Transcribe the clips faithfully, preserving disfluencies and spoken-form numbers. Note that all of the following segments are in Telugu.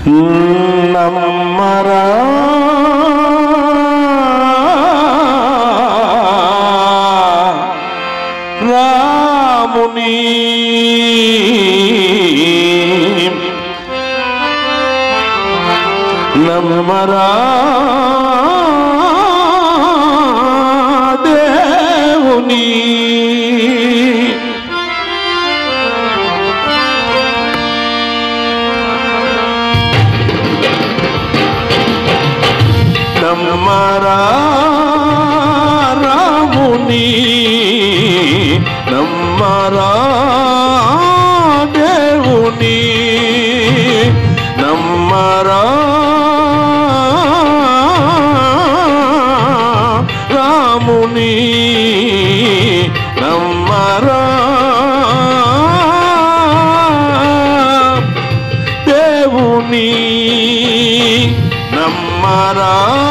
నమ్మరా రాముని నమ్మరా దేవుని నమ్మరా రాముని నమ్మరా దేవుని నమ్మరా రాముని నమ్మరా దేవుని నమ్మరా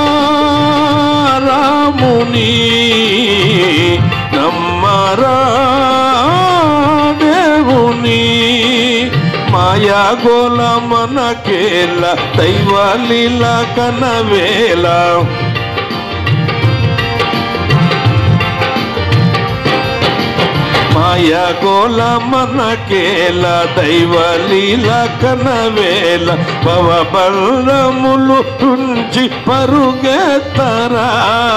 రాముని నమ్మరా దేవుని మాయా గోల మనకేల దైవలీల కనవేల మాయా గోల మనకేల దైవలీల కనవేల పవబల్లములు తుంచి పరుగెత్తరా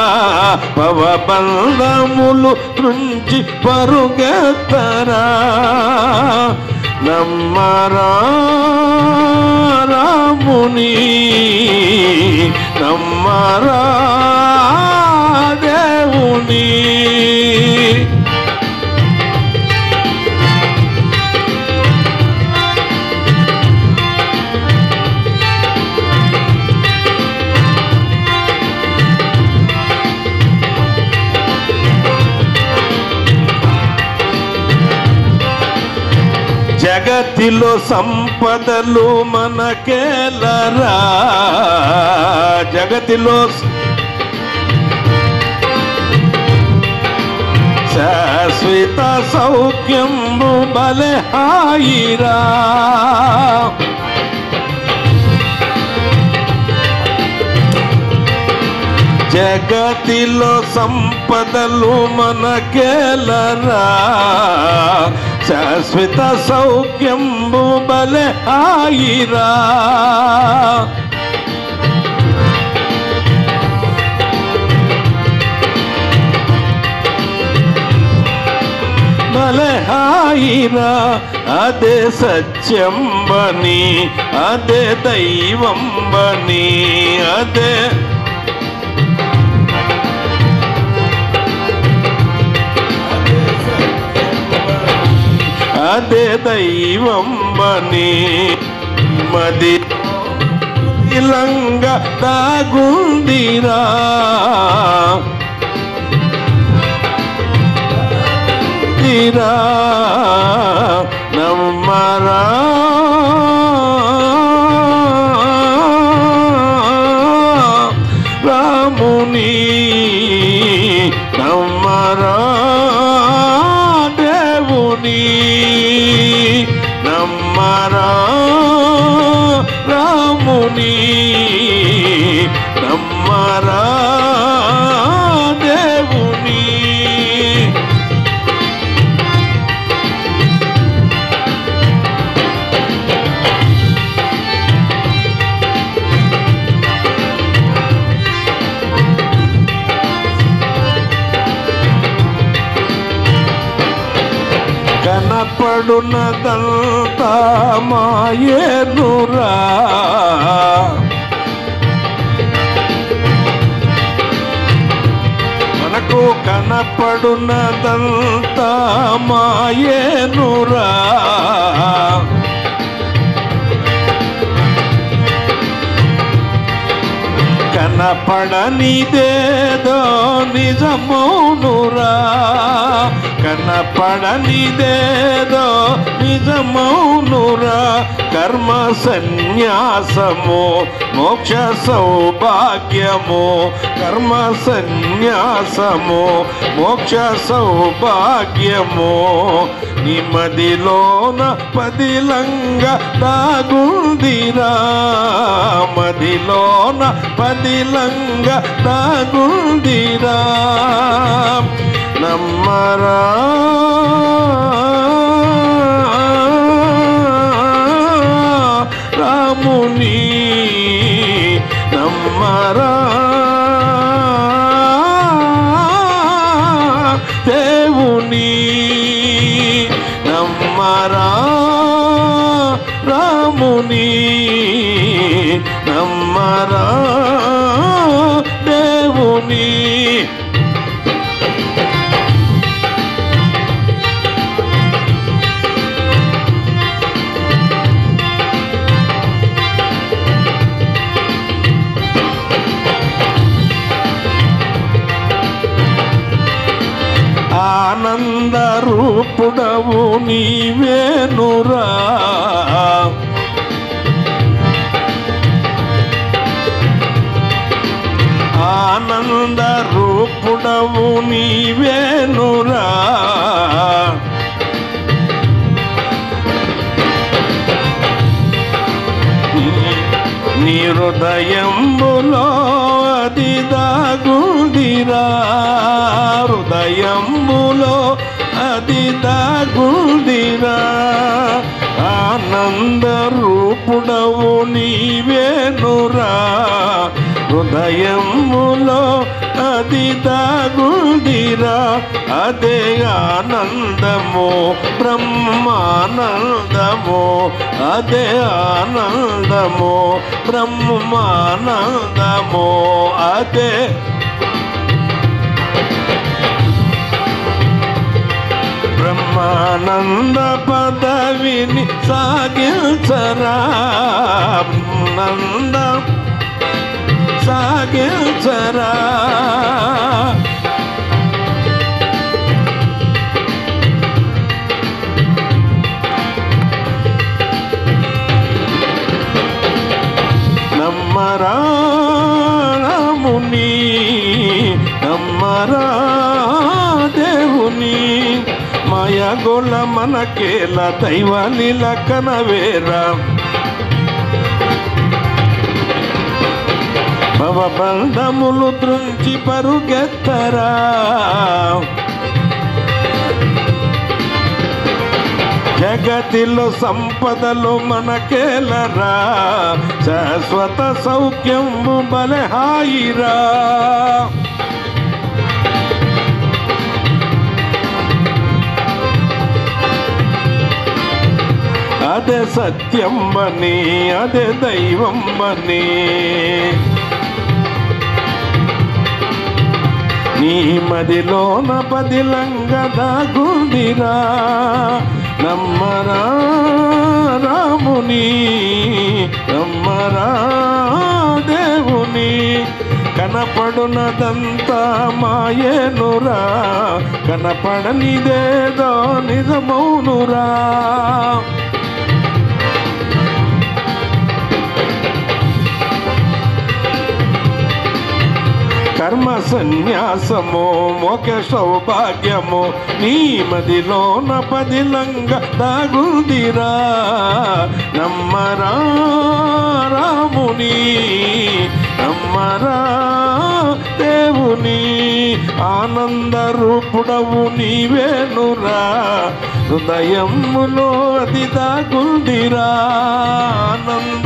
పవబల్లములు తుంచి పరుగెత్తరా నమ్మరా రాముని నమ్మరా దేవుని జగతిలో సంపదలు మనకేలరా జగతిలో శాశ్వత సౌఖ్యము బలే హాయిరా జగతిలో సంపదలు మనకేలరా శాశ్వత సౌఖ్యంబు బలే హాయిరా బలే హాయిరా అదే సత్యంబని అదే దైవంబని అదే అదే దైవంబని మది ఇలంగ దాగుందిరా తీరా నమ్మరా రాముని నమ్మరా దేవుని నమ్మరా రాముని నమ్మరా దేవుని కనపడునదంతా మాయేనురా మనకు కనపడునదంతా మాయేనురా కనపడనిదేదో నిజమౌనురా కనపడనిదేదో నిజమౌనురా కర్మ సన్యాసము మోక్ష సౌభాగ్యము కర్మ సన్యాసము మోక్ష సౌభాగ్యము నిమదిలోన పదిలంగా దాగుందిరా మదిలోన పదిలంగా దాగుందిరా నమ్మరా రాముని నమ్మరా దేవుని నమ్మరా రాముని నమ్మరా దేవుని ఆనంద రూపుడవు నీవేనురా ఆనంద రూపుడవు నీవేనురా నీ హృదయంబులో అది దాగుందిరా హృదయంబులో అది దాగుందిరా ఆనంద రూపుడవు నీవేనురా హృదయములో అది దాగుందిరా అదే ఆనందము బ్రహ్మానందము అదే ఆనందము బ్రహ్మానందము అదే బ్రహ్మానంద పదవిని సాగించరా నంద సాగించరా నమ్మరా రాముని నమ్మరా దేవుని మాయగోళ మనకేల దైవాలిల కనవేరా భవబంధములు దృంచి పరుగెత్తరా జగతిలో సంపదలు మనకేలరా శాశ్వత సౌఖ్యము బలహాయిరా అదే సత్యం బని అదే దైవం బని నీ మదిలోన పదిలంగా దాగుందిరా నమ్మరా రాముని నమ్మరా దేవుని కనపడునదంతా మాయేనురా కనపడనిదేదో నిజమౌనురా కర్మ సన్యాసము మోక్ష సౌభాగ్యము నీ మదిలోన పదిలంగా దాగుందిరా నమ్మరా రాముని నమ్మరా దేవుని ఆనంద రూపుడవు నీవేనురా హృదయములో అది దాగుందిరా ఆనంద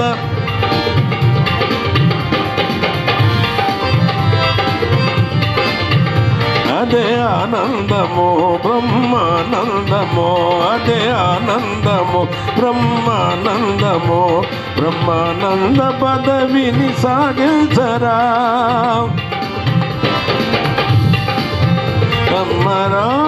అదే ఆనందము బ్రహ్మానందము అదే ఆనందము బ్రహ్మానందము బ్రహ్మానంద పదవిని సాగించరా నమ్మరా